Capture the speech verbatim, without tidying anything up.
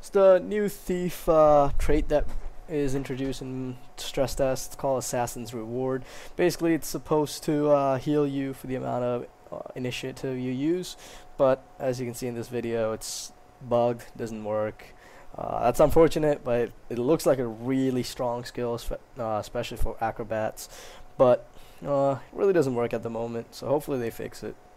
It's the new thief uh, trait that is introduced in stress test. It's called Assassin's Reward. Basically, it's supposed to uh, heal you for the amount of uh, initiative you use, but as you can see in this video, it's bugged, doesn't work. Uh, that's unfortunate, but it, it looks like a really strong skill, uh, especially for acrobats, but uh, it really doesn't work at the moment, so hopefully they fix it.